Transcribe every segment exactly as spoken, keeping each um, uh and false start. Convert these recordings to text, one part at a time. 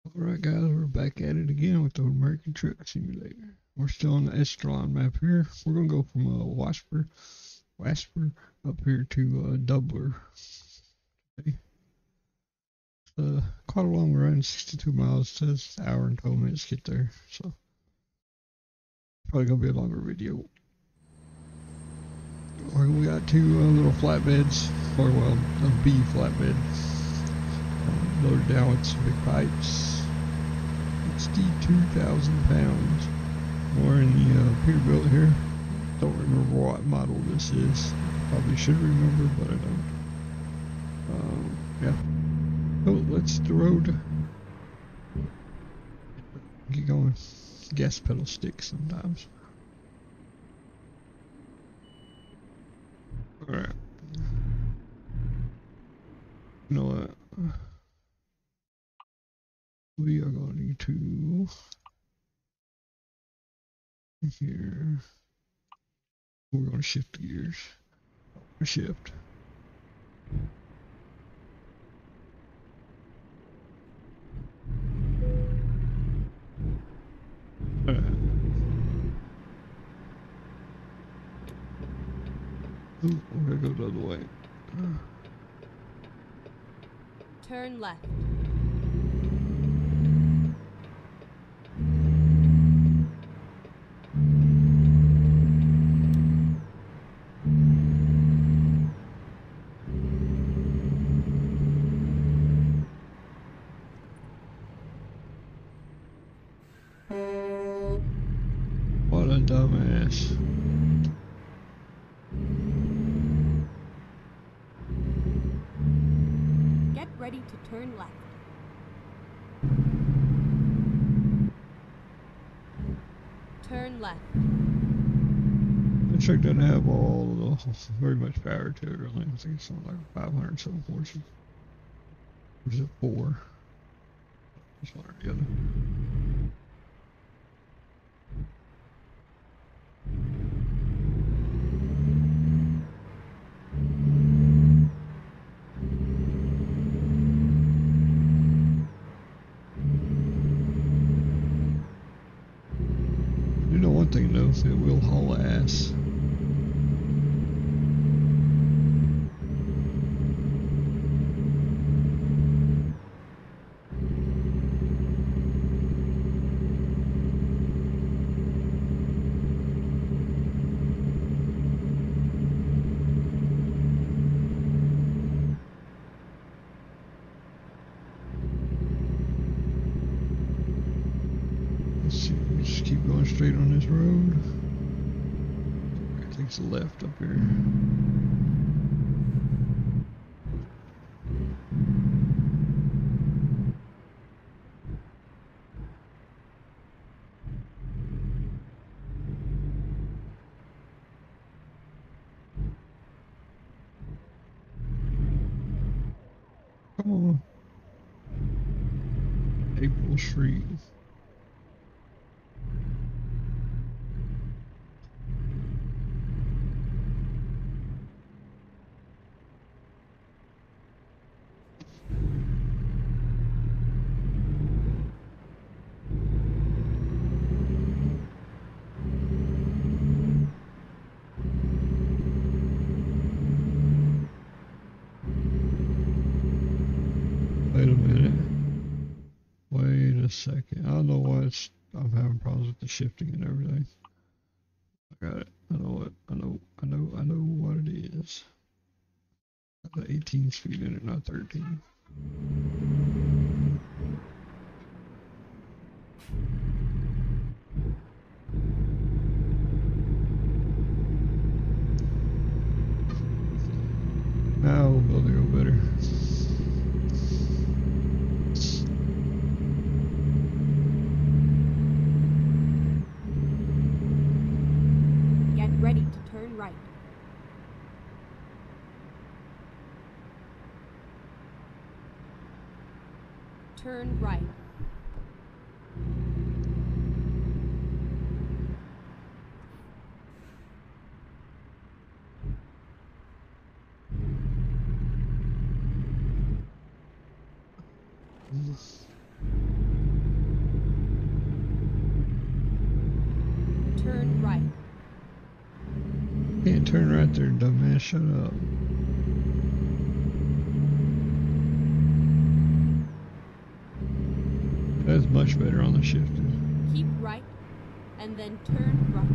Alright guys, we're back at it again with the American Truck Simulator. We're still on the Estrelon map here. We're going to go from uh, Wasper, Wasper up here to uh, Doubler. Okay. Uh, quite a long run, sixty-two miles, says an hour and twelve minutes to get there. So, probably going to be a longer video. We got two uh, little flatbeds, or well, a B flatbed. Uh, loaded down with some big pipes. sixty-two thousand pounds. We're in the uh, Peterbilt here. Don't remember what model this is. Probably should remember, but I don't. Um, yeah. Oh, let's the road. Get going. Gas pedal sticks sometimes. Alright. You know what? We are going to here. We're going to shift gears. Shift. Alright. Ooh, we're gonna go the other way. Turn left. What a dumbass. Get ready to turn left. Turn left. The truck doesn't have all the, very much power to it, really. I think it's something like five hundred some horses. Or is it four? Just one or the other. You know one thing though, it will haul ass. Let's see, we just keep going straight on this road. It takes a left up here. Come on. April Street. Wait a minute. Wait a second. I don't know why it's, I'm having problems with the shifting and everything. I got it. I know what. I know. I know. I know what it is. I got eighteen speed in it, not thirteen. Now we'll be able to go better. Get ready to turn right. Turn right. Turn right there, dumbass. Shut up. That's much better on the shifting. Keep right, and then turn right.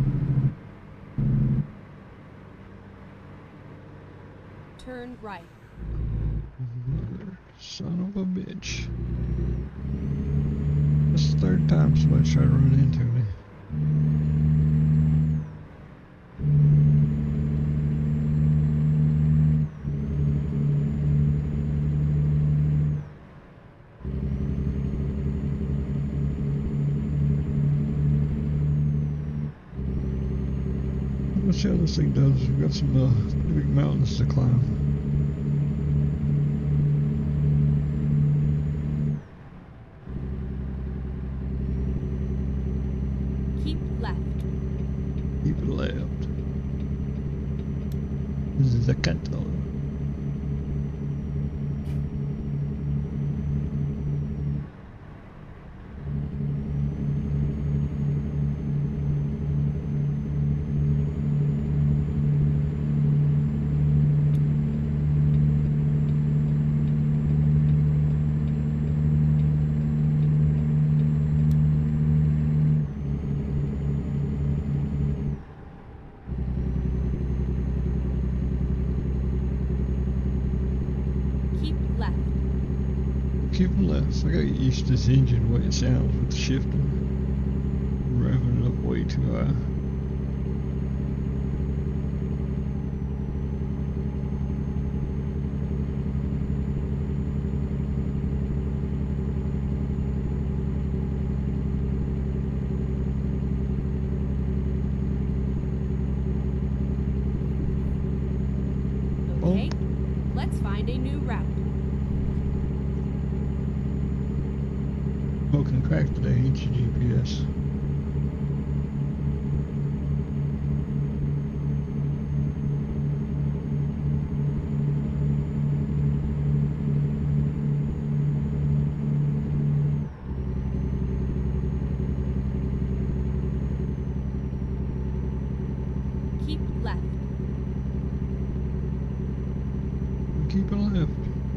Turn right. Mother, son of a bitch. That's the third time somebody tried to run into me. Let's see how this thing does. We've got some uh, big mountains to climb. Keep left. Keep it left. Zakato. Keep them left. I got used to this engine, the way it sounds with the shifting. Revving it up way too high. Okay, let's find a new route. Smoking crack today, ain't you, G P S? Keep left. Keep it left.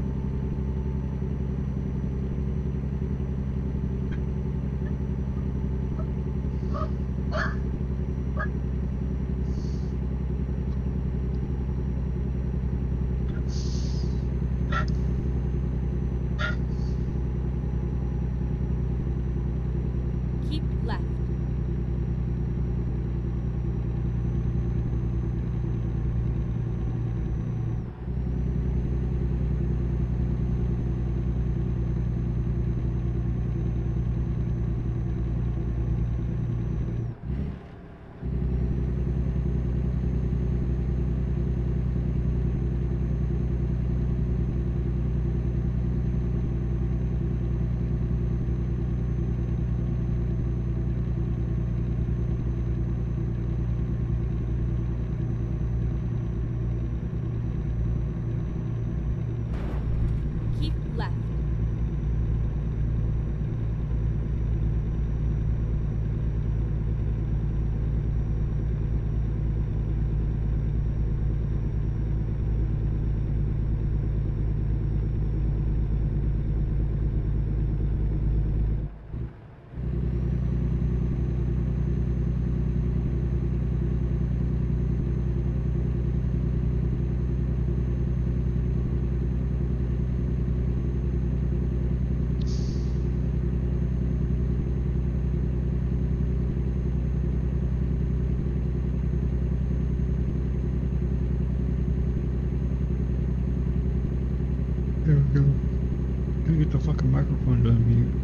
Keep left. Keep left. There we go. Gotta get the fucking microphone to unmute.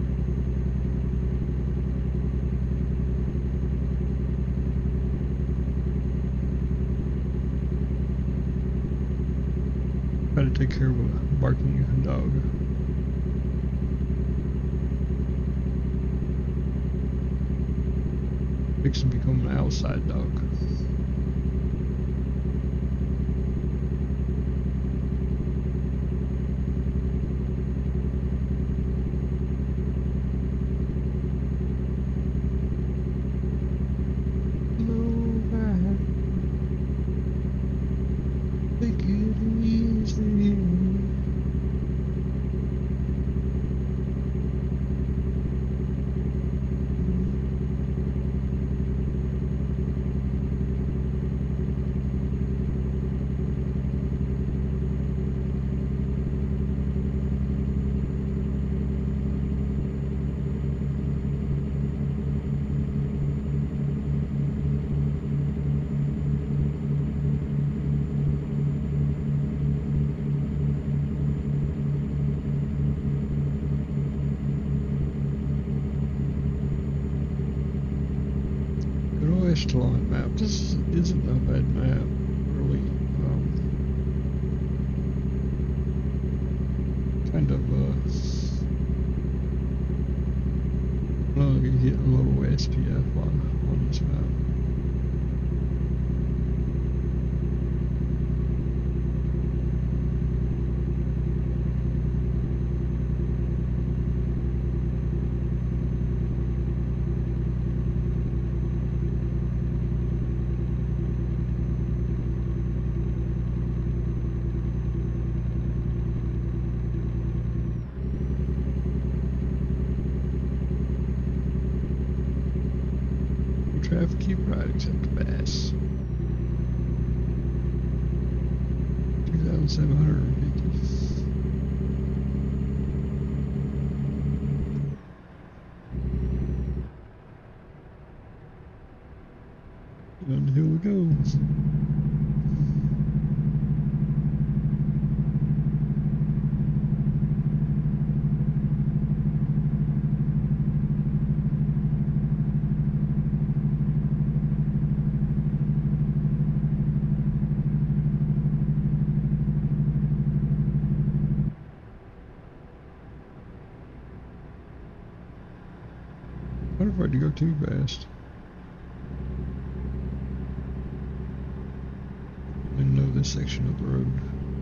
Gotta take care of a barking dog. Fix and become an outside dog. Move back. Client map. This isn't a bad map, really. Um, kind of, uh, well, you get a low S P F on, on this map. Traffic keep right except the bass. two thousand seven hundred fifty. Down the hill it goes. I'm afraid to go too fast. I didn't know this section of the road.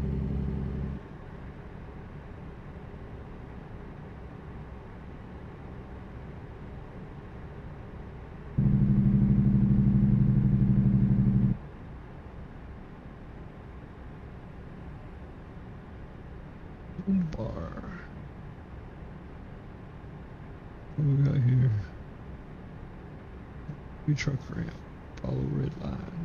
Bar. What do we got here? New truck ramp. Follow red line.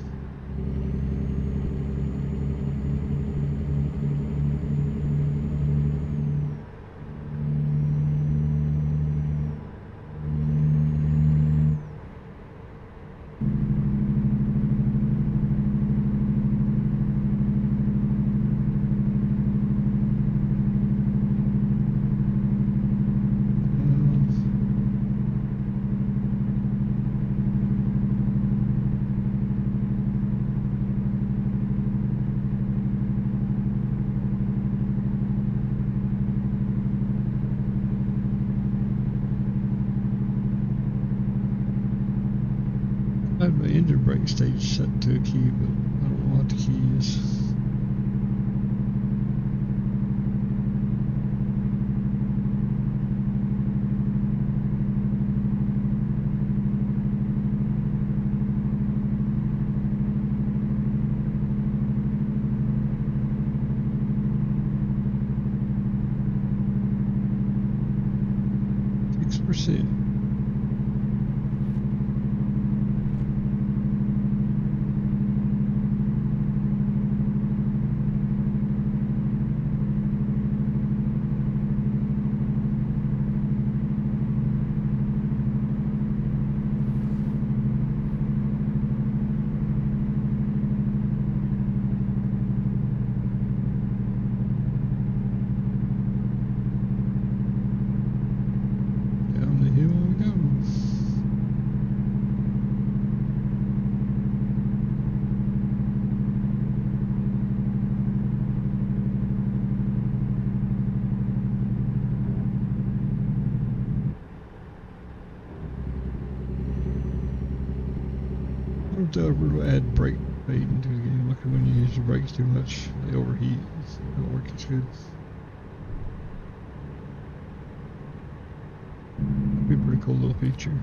I have my engine brake stage set to a key, but I don't know what the key is. Six percent. To add brake fade into the game. Like when you use your brakes too much, they overheat. It don't work as good. That'd be a pretty cool little feature.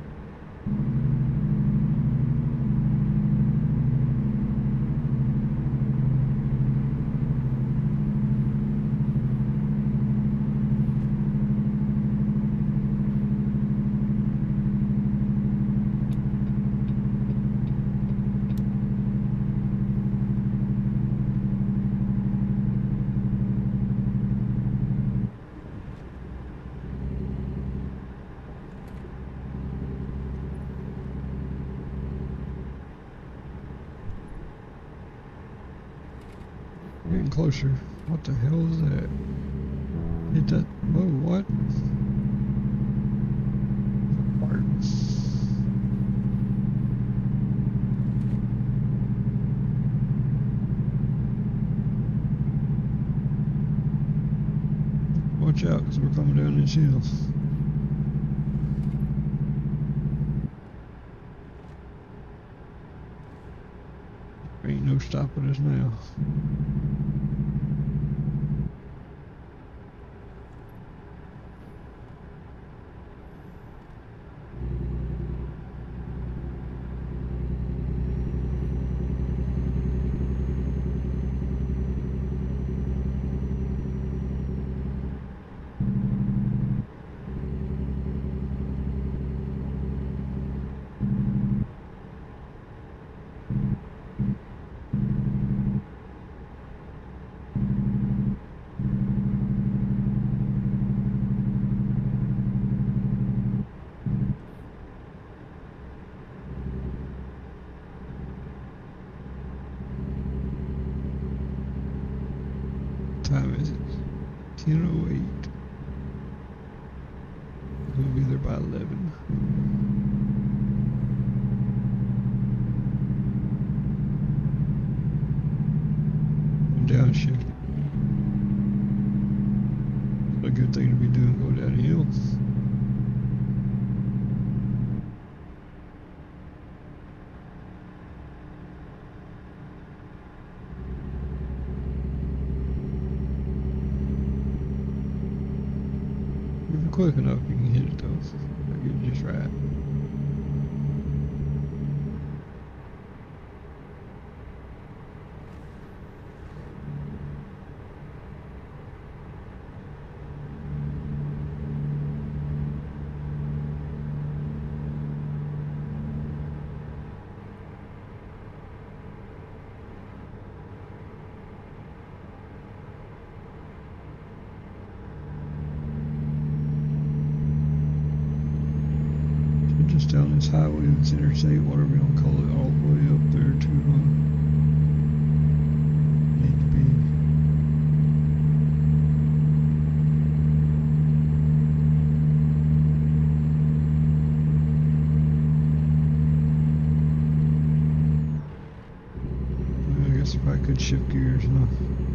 Getting closer. What the hell is that? Hit that. Whoa, what? Parts. Watch out, because we're coming down this hill. Ain't no stopping us now. Time is it? ten oh eight. We'll be there by eleven. I'm downshift. It's a good thing to be doing, go down the hill. If you're quick enough, you can hit it though. Get it just right. Just down this highway, this interstate, whatever you want to call it, all the way up there to uh, need to be. I guess if I could shift gears now.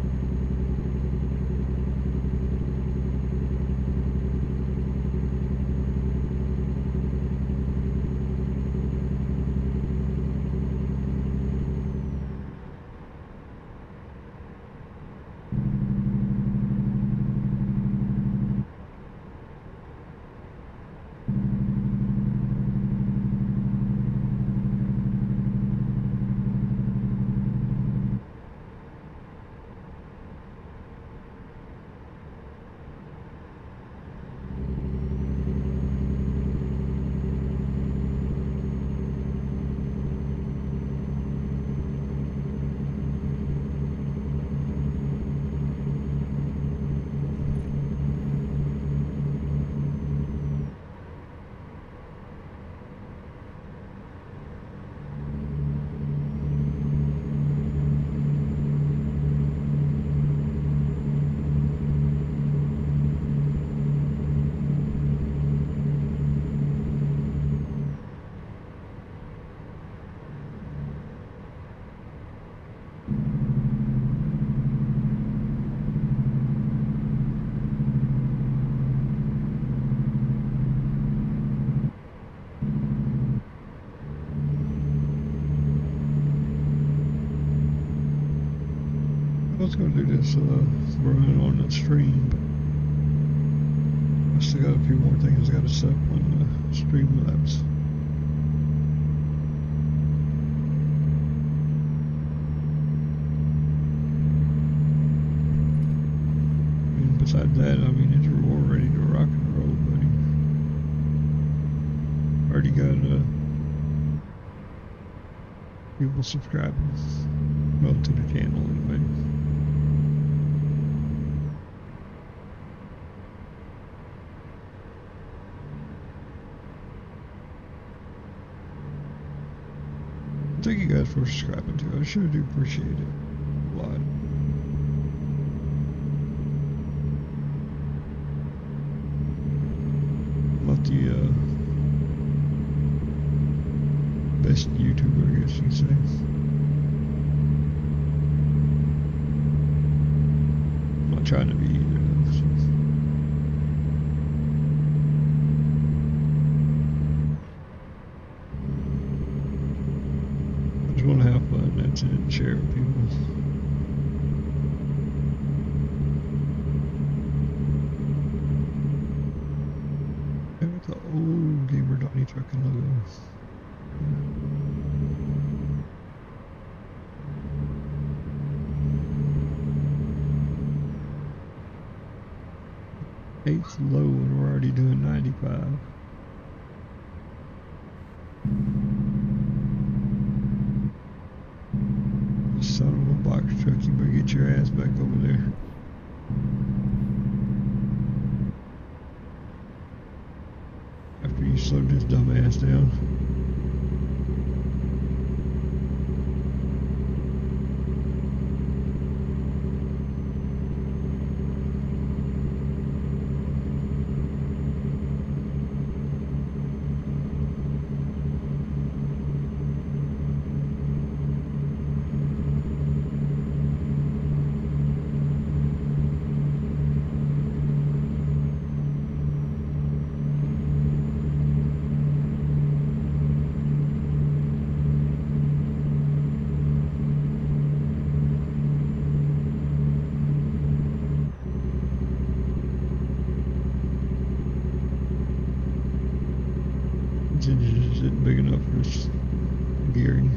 I was going to do this uh, run on that stream, but I still got a few more things I got to set up on the Streamlabs. And besides that, I mean, it's we're ready to rock and roll, buddy. Already got uh, people subscribing, well, to the channel anyway. Thank you guys for subscribing too. I sure do appreciate it a lot. I'm not the uh, best YouTuber, I guess you could say. I'm not trying to be either though. So. money trucking logo. Eighth low and we're already doing ninety-five. Son of a box truck, you better get your ass back over there. After you slowed this dumb ass down. Engine just isn't big enough for this gearing.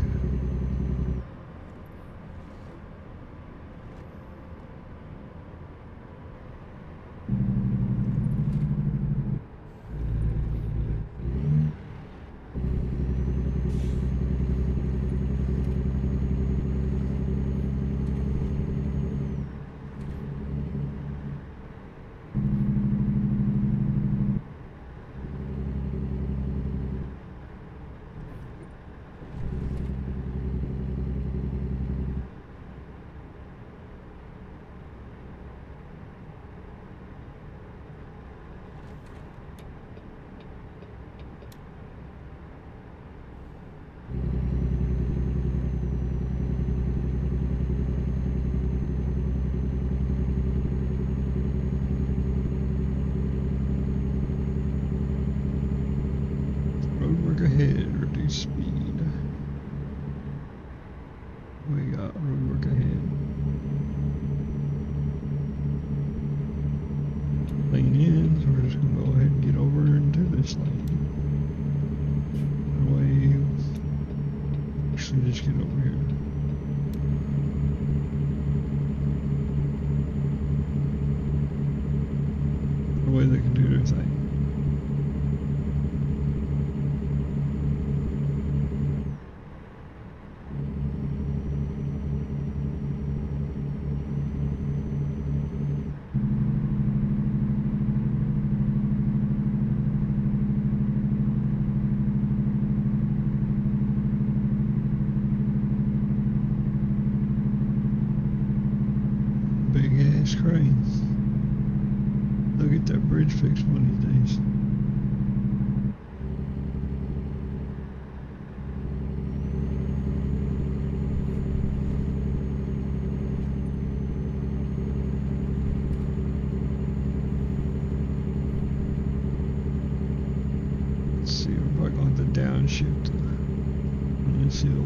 Ahead, reduce speed. We got road work ahead. Lane in, so we're just gonna go ahead and get over into this lane. That way, actually just get over here. The way they can do their thing. Crane. They'll get that bridge fixed one of these days. Let's see, we're probably going to downshift on this hill.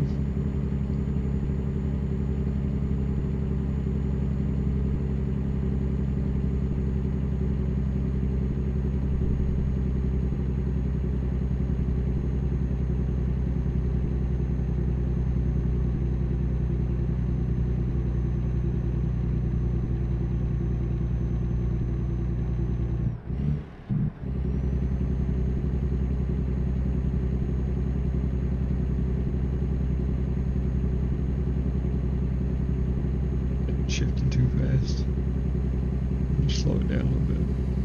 Shifting too fast. Just slow it down a little bit.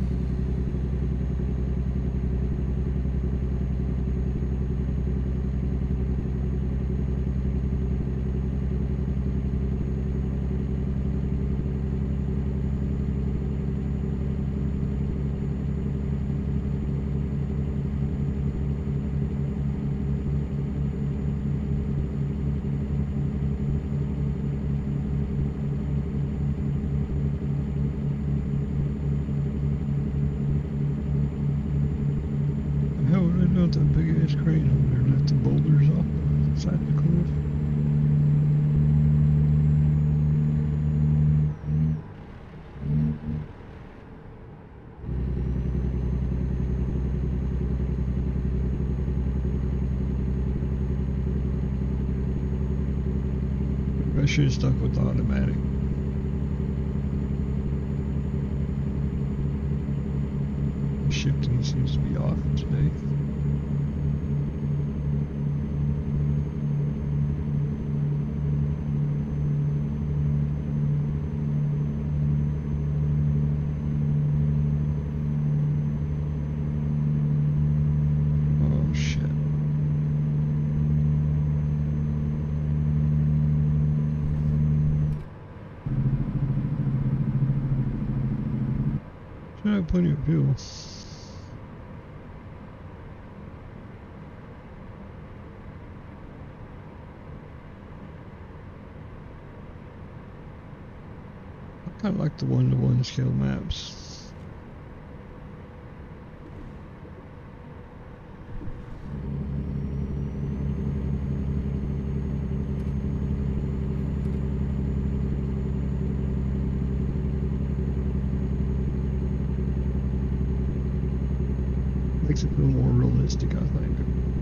That big ass crane over there left the boulders off the side of the cliff. should have stuck with the automatic. Shifting seems to be off today. Oh shit. Should have plenty of fuel. I kind of like the one-to-one scale maps. Makes it feel more realistic, I think.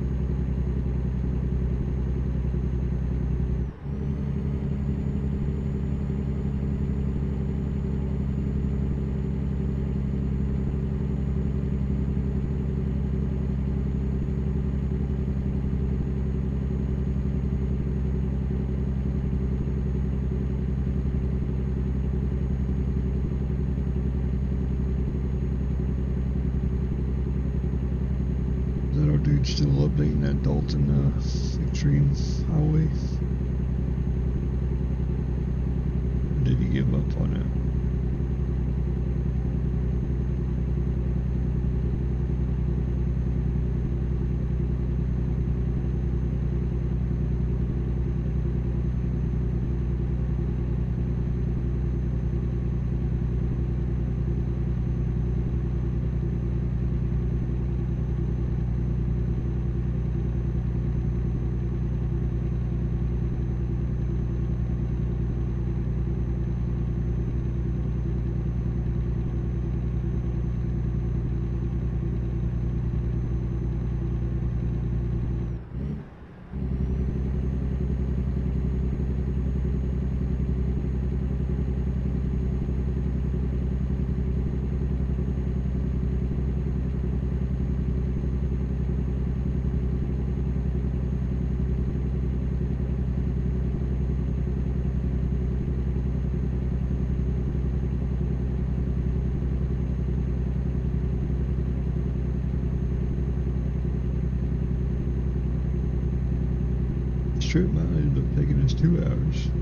Dude still updating that Dalton uh, Extreme Highway? Or did he give up on it? Trip might end up taking us two hours.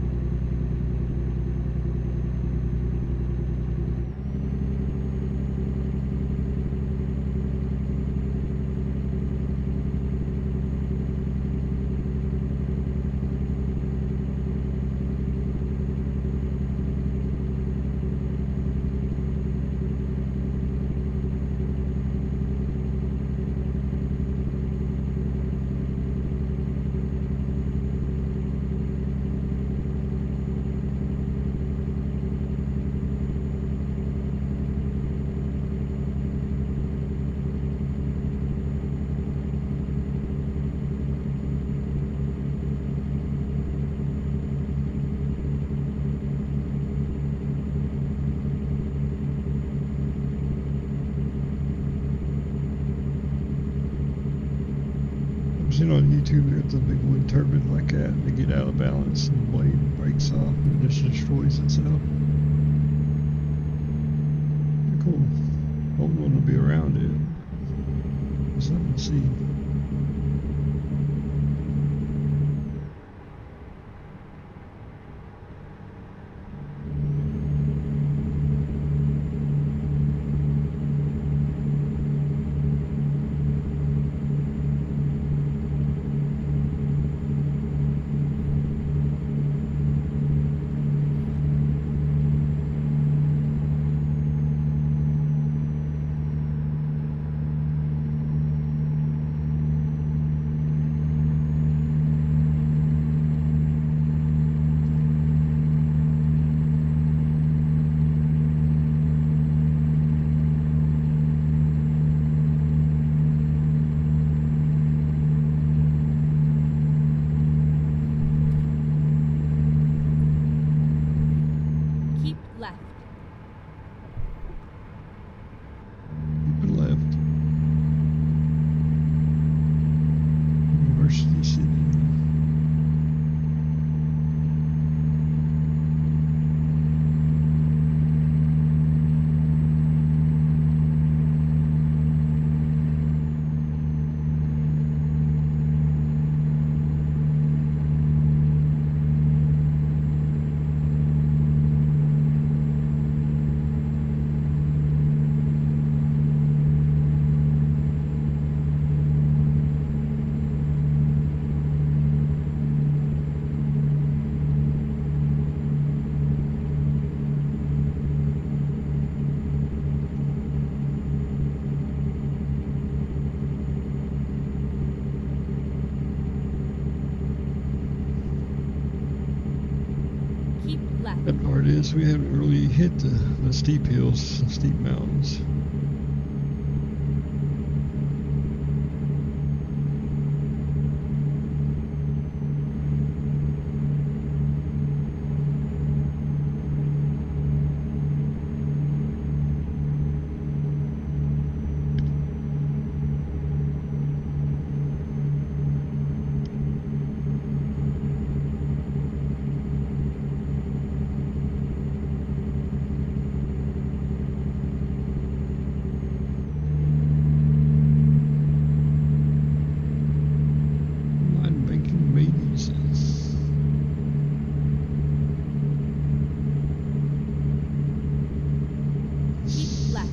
On YouTube, there's a big wind turbine like that. They get out of balance and the blade breaks off and it just destroys itself. Pretty cool. Hope one will be around it. There's something to see. left. That part is we haven't really hit the, the steep hills, the steep mountains. Line banking made easy. Keep left.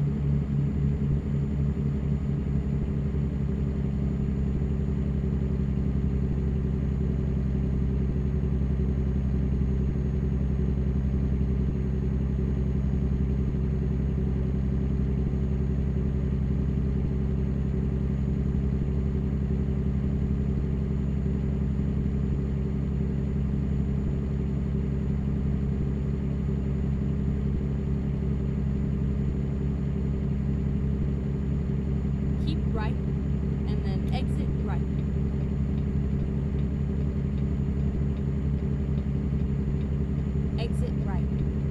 Keep right, and then exit right. Exit right.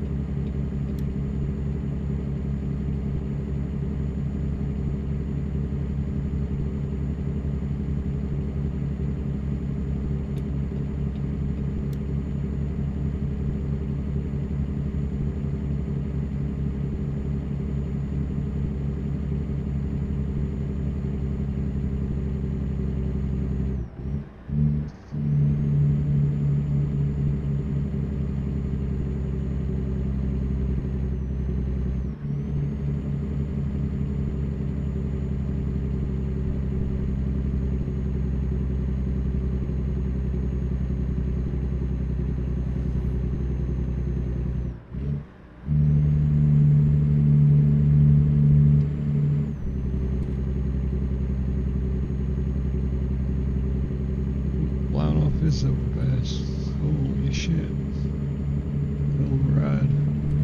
Flying off this overpass. Holy shit. Hell of a ride.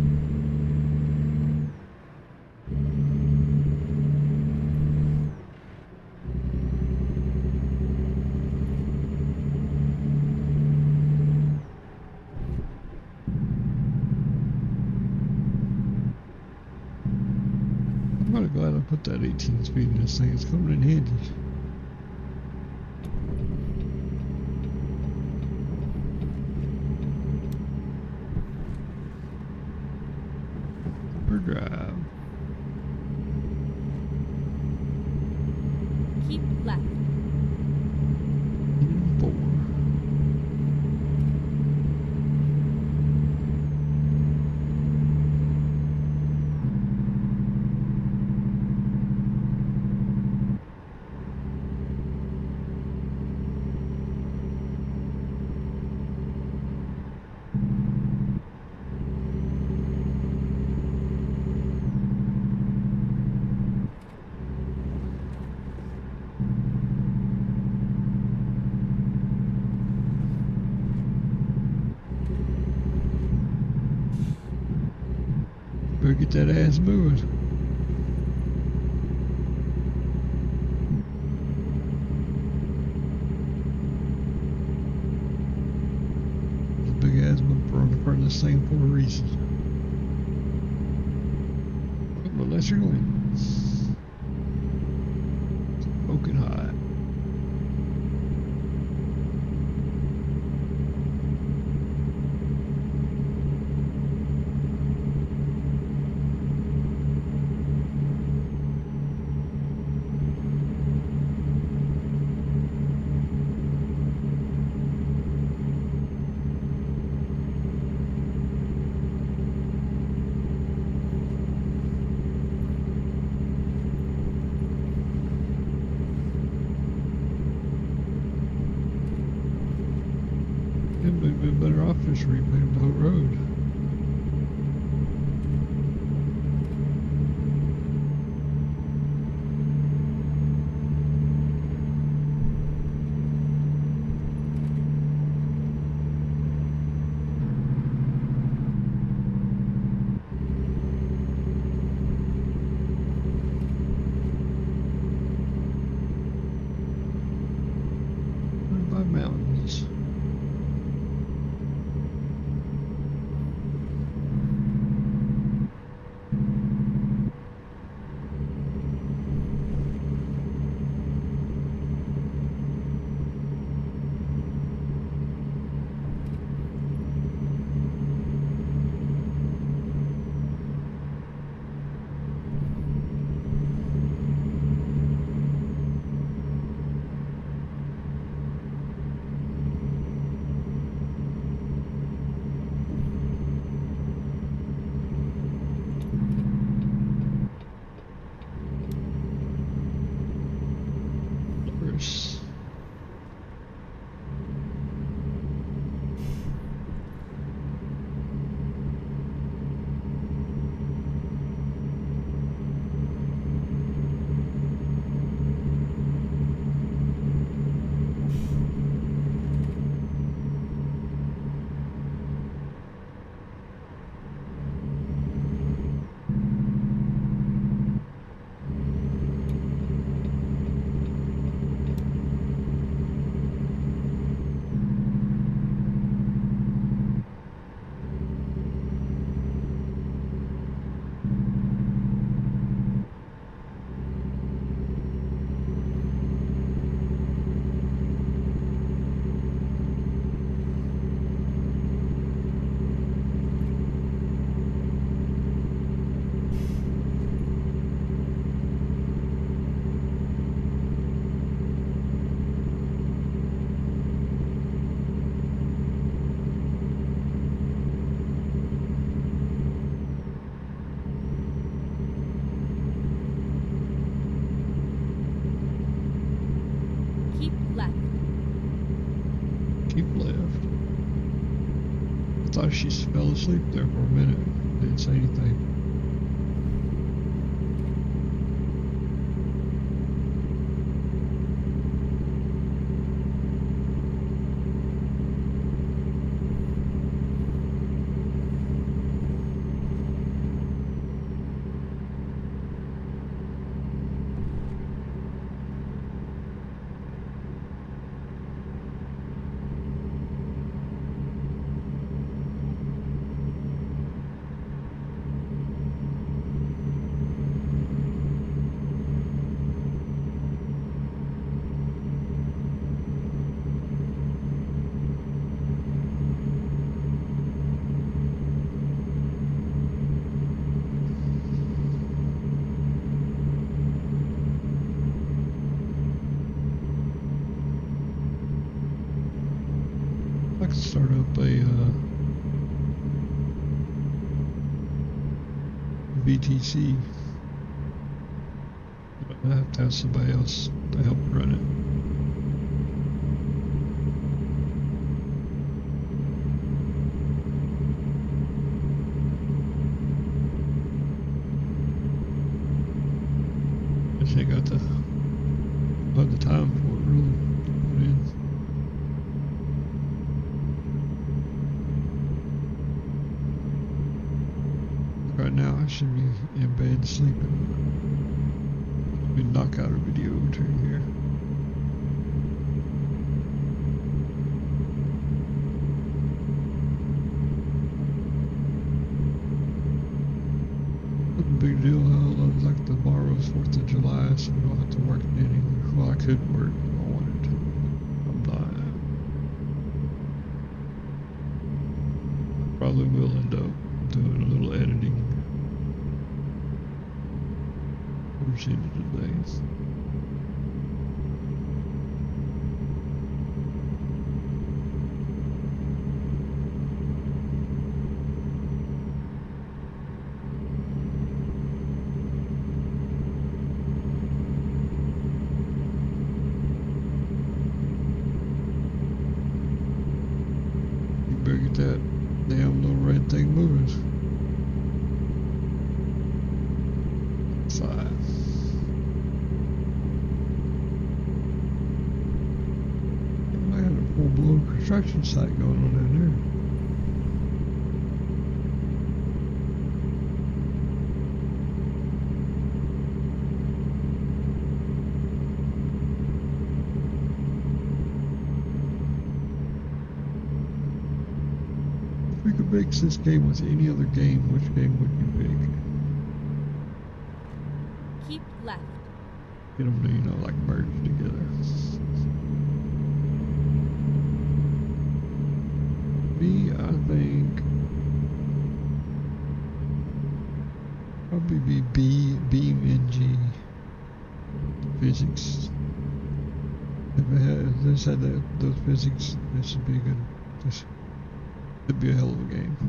I'm kind of glad I put that eighteen speed in this thing. It's coming in handy. Drive. Keep left. Four. Better get that ass moving. There's a big ass bumper on the front of this thing for a reason. But let's go in. Smoking hot. It'd have been better off just repaving the whole road. left. Keep left. I thought she fell asleep there for a minute. Didn't say anything. I could start up a uh, V T C, but I have to have somebody else to help run it. I just ain't got the, got the time for it really to put in. Right now, I should be in bed sleeping. Let me knock out a video or two here. Not a big deal. I like tomorrow's fourth of July, so I don't have to work any. Well, I could work if I wanted to. I'm not. I probably will end up doing a little editing towards the end of the day. You better get that damn little red thing moving. Five. I got a full-blown construction site going on down there. If we could mix this game with any other game, which game would you pick? Keep left. Get them to, you know, like merge together. Me, I think probably be B, Beam N G physics. If it had, if this had that, those physics, this would be a good. This would be a hell of a game.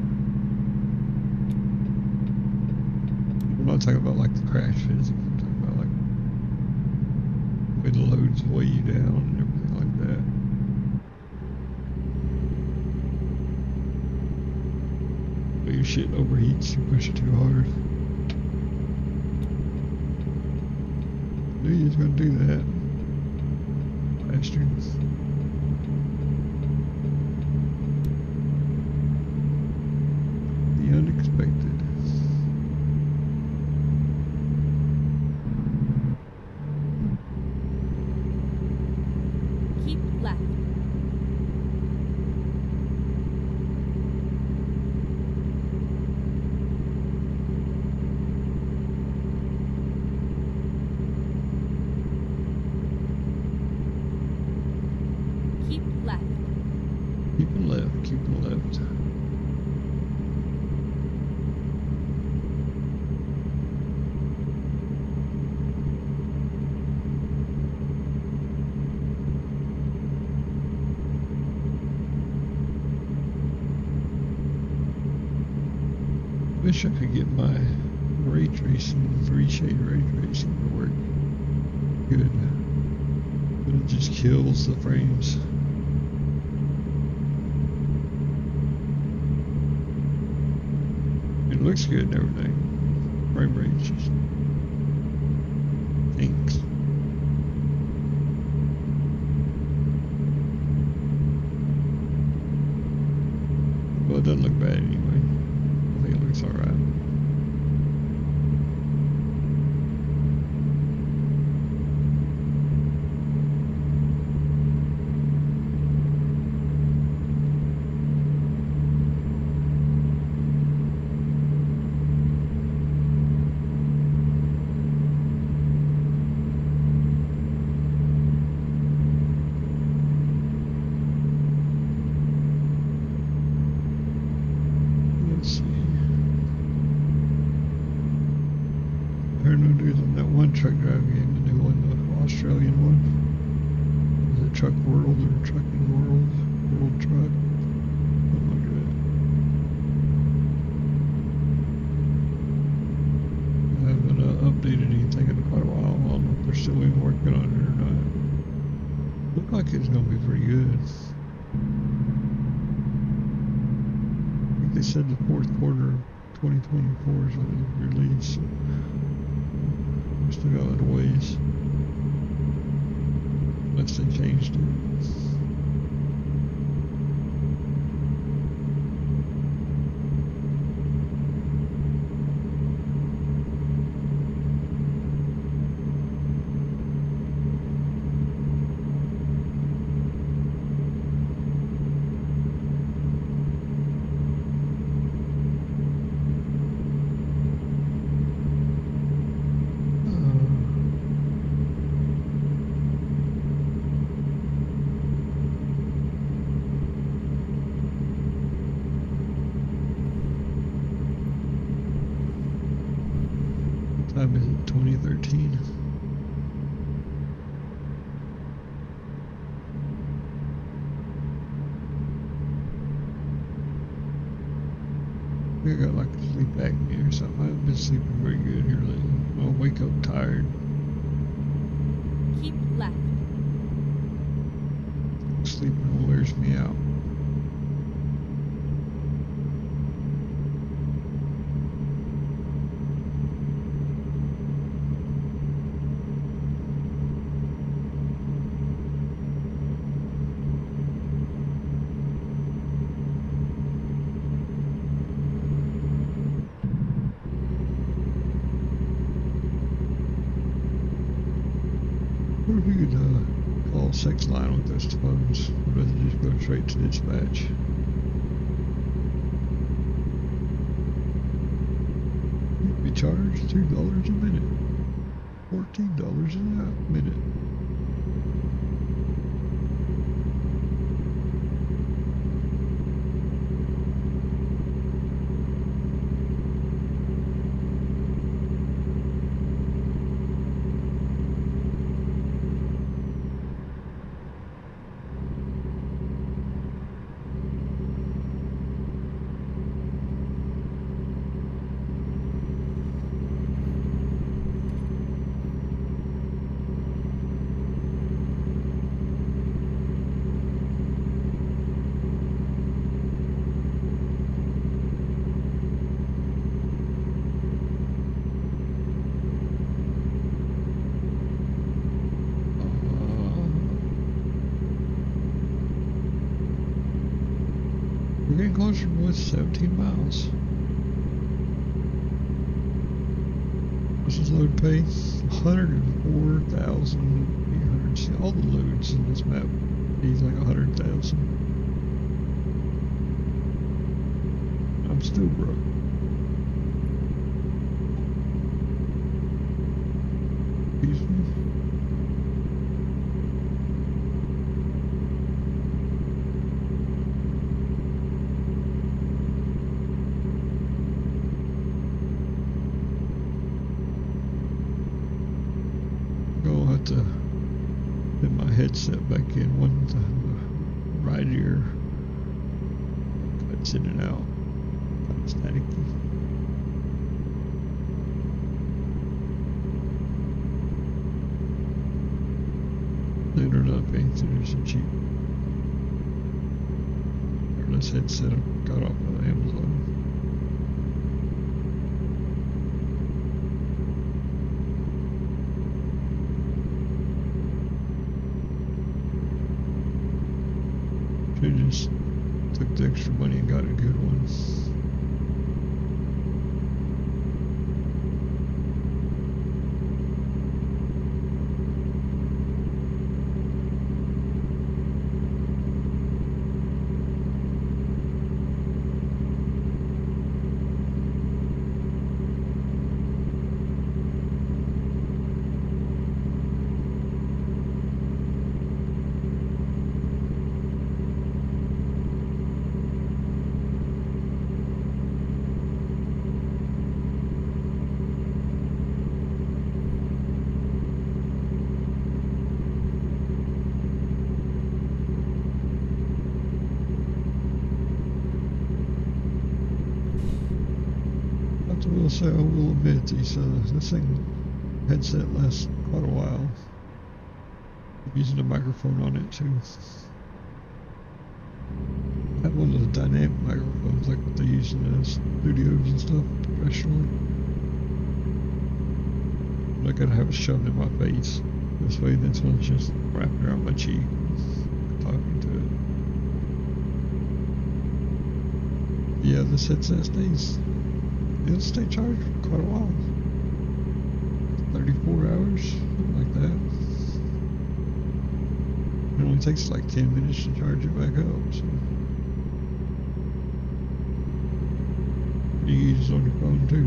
I'm not talking about like the crash physics. I'm talking about like when the loads weigh you down and everything like that. But your shit overheats, you push it too hard. Knew you was gonna do that, bastards. The unexpected. Keep left. Keep left. Keeping left, keeping left. Wish I could get my ray tracing, three shade ray tracing to work good. but it just kills the frames. It looks good and everything. Frame rate's just thanks. Well, it doesn't look bad anyway. I think it looks alright. Truck drive game, the new one, the Australian one. Is it Truck World or Trucking World? World Truck? Something like that. I haven't uh, updated anything in quite a while. I don't know if they're still even working on it or not. Look like it's going to be pretty good. I think they said the fourth quarter of twenty twenty-four is when it released. Still got a little ways. Unless they changed it. Time is it twenty thirteen? I got like a sleep apnea or something. I haven't been sleeping very good here lately. I'll wake up tired. Keep left. Sleeping wears me out. What if we could uh, call six line with those phones? I'd rather just go straight to dispatch. You'd be charged two dollars a minute, fourteen dollars a minute. We're getting closer, boys. seventeen miles. This is load pay. one hundred four thousand eight hundred. See, all the loads in this map needs like one hundred thousand. I'm still broke. Excuse me. To put my headset back in, one the right ear cuts in and out, kind of staticky. Sooner or considered so cheap. Wireless headset I got off of Amazon. Should've just took the extra money and got a good one. I will say, I will admit, these, uh, this thing, headset lasts quite a while. I'm using a microphone on it too. I have one of the dynamic microphones, like what they use in the studios and stuff, professionally. But I gotta have it shoved in my face. This way, this one's just wrapping around my cheek, talking to it. Yeah, this headset stays. It'll stay charged for quite a while. thirty-four hours, something like that. It only takes like ten minutes to charge it back up, so. You can use it on your phone too.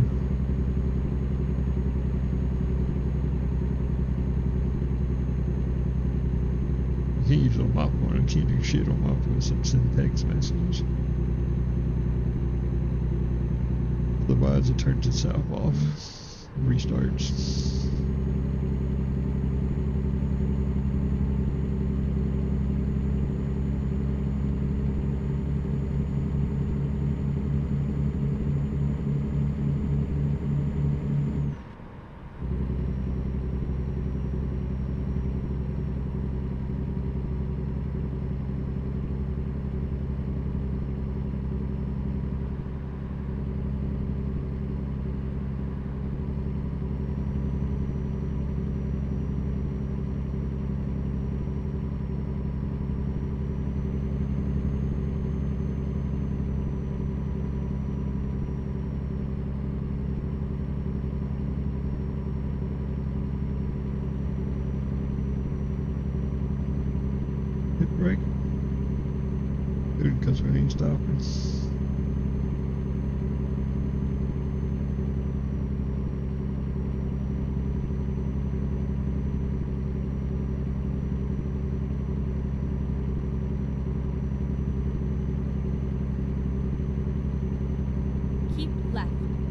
You can't use it on my phone. I can't do shit on my phone except send text messages. Otherwise, it turns itself off, restarts. Brake. Good, because we ain't stopping. Keep left.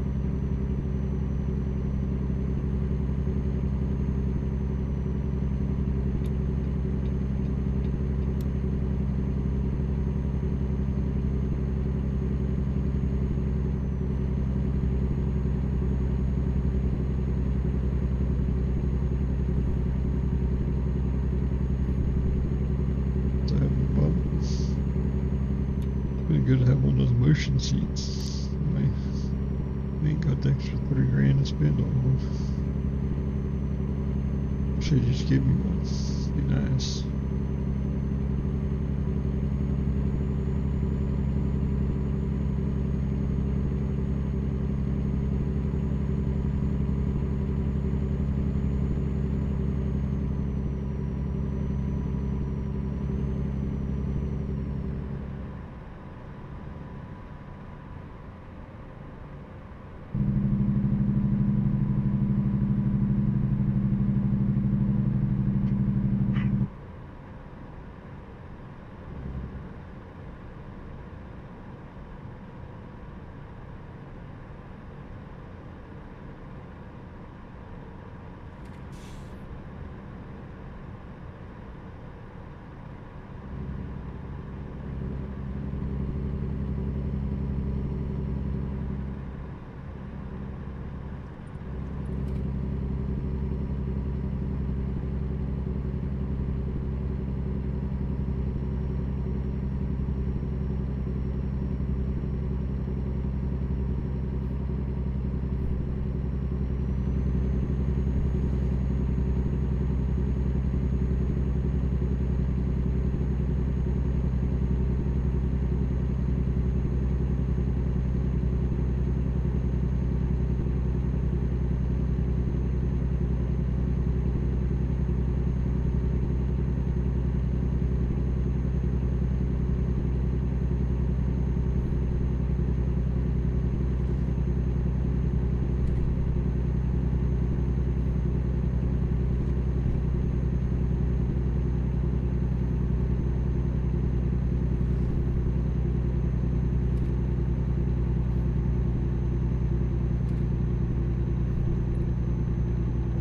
Good to have one of those motion seats. I mean, they ain't got the extra thirty grand to spend on them. Should just give me one. Be nice.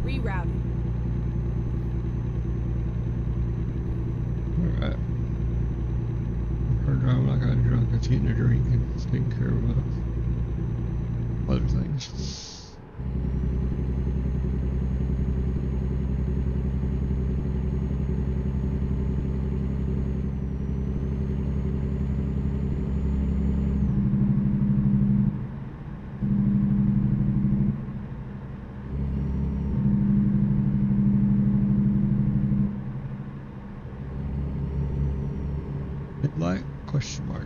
Rerouting. Alright. Her driving like I got drunk, it's getting a drink and taking care of uh, other things. Headlight? Question mark.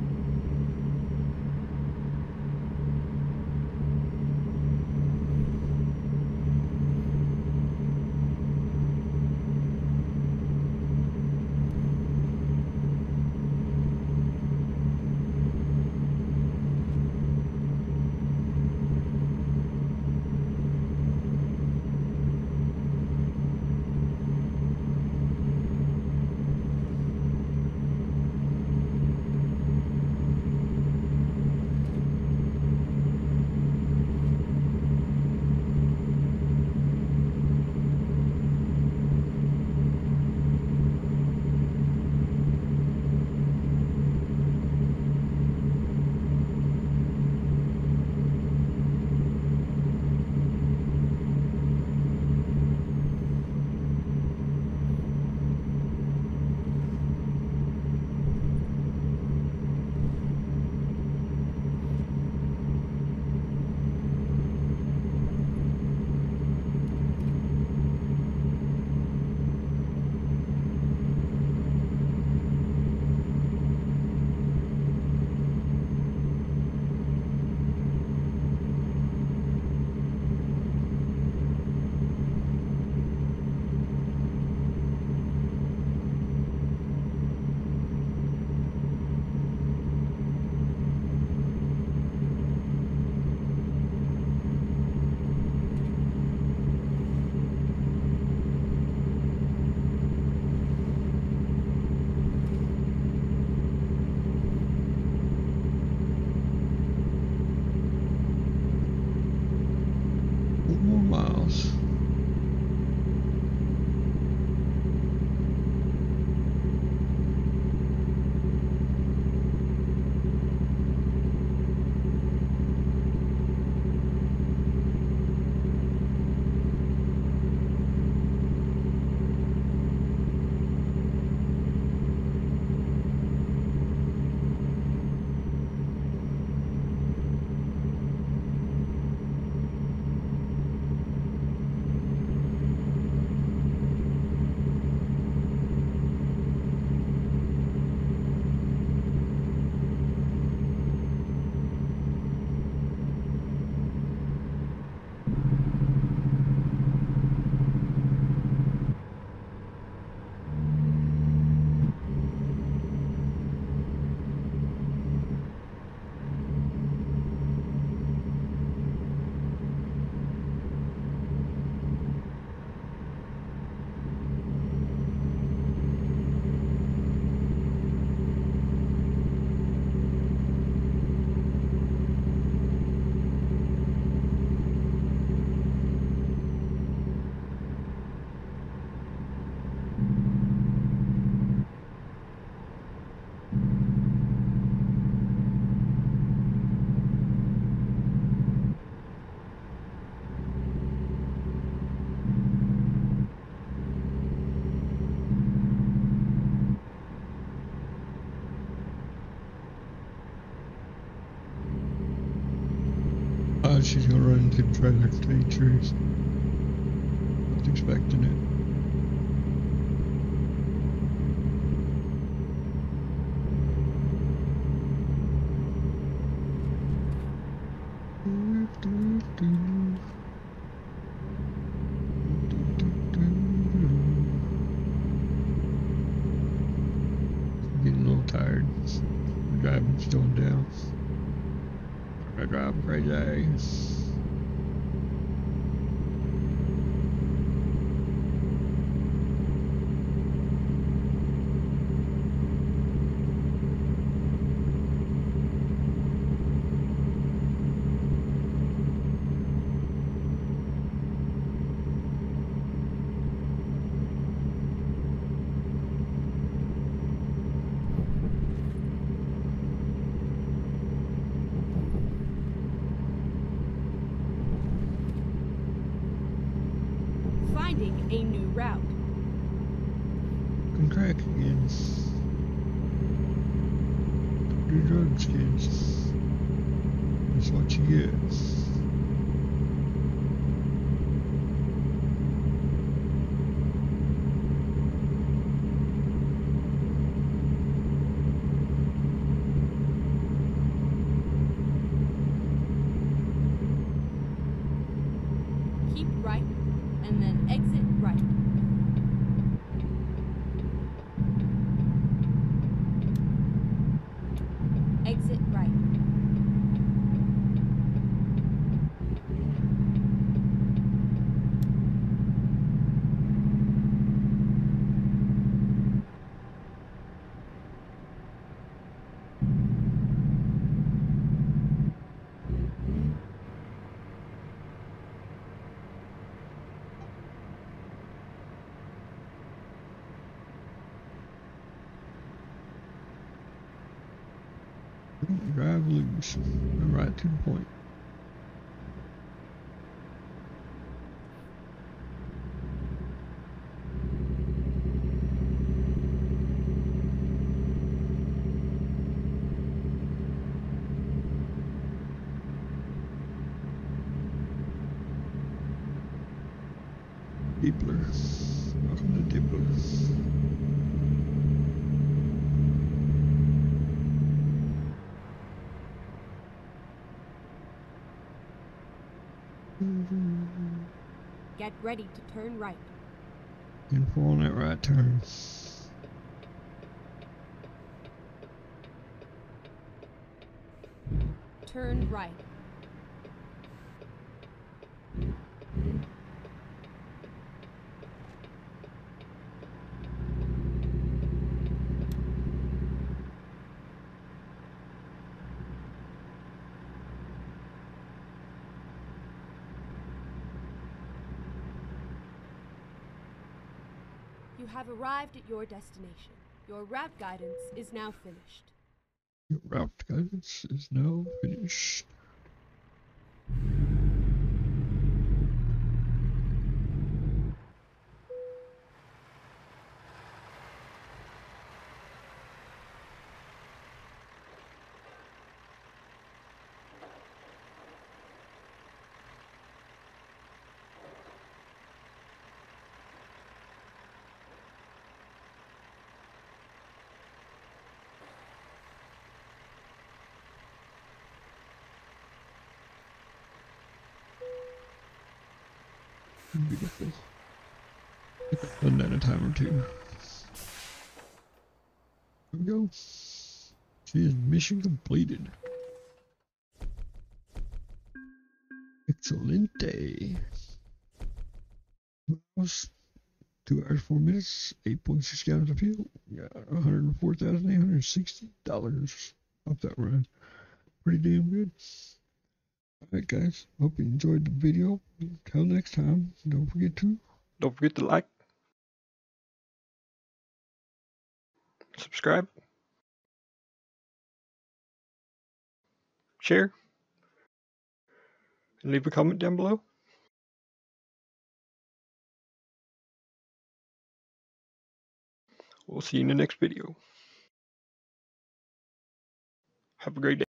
Miles. Oh, she's gonna run into the trailer, to tell you the truth. I was expecting it. Getting a little tired. The driving's going down. I drive crazy. finding a new route. Can crack again. Do drugs, kids. That's what you get. Keep right, and then exit right. Exit right. Drive loose. And right to the point. Dippler. Welcome to Dippler. Get ready to turn right. And four on that right turn. Turn right. You have arrived at your destination. Your route guidance is now finished. Your route guidance is now finished. Beautiful. I've done that a time or two. There we go. She is mission completed. Excelente. Miles, two hours, four minutes, eight point six gallons of fuel. Got one hundred four thousand eight hundred sixty dollars off that run. Pretty damn good. Alright guys, hope you enjoyed the video. Until next time, don't forget to Don't forget to like, subscribe, share, and leave a comment down below. We'll see you in the next video. Have a great day.